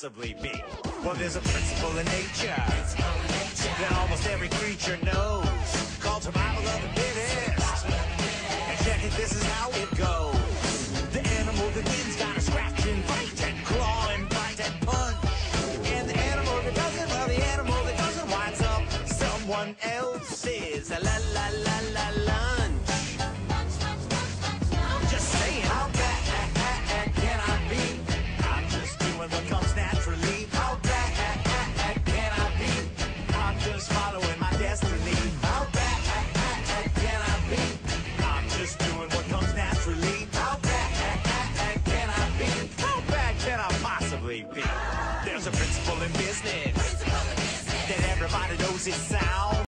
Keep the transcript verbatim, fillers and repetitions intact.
possibly be? Well, there's a principle in nature that almost every creature knows, called survival of the fittest. And check it, this is how it goes. The animal that wins gotta scratch and bite and claw and bite and punch. And the animal that doesn't, well, the animal that doesn't winds up someone else's la la la la lunch. Just saying, how bad can I be? I'm just doing what comes naturally. How bad can I be? I'm just following my destiny. How bad can I be? I'm just doing what comes naturally. How bad can I be? How bad can I possibly be? There's a principle in business that everybody knows is sound.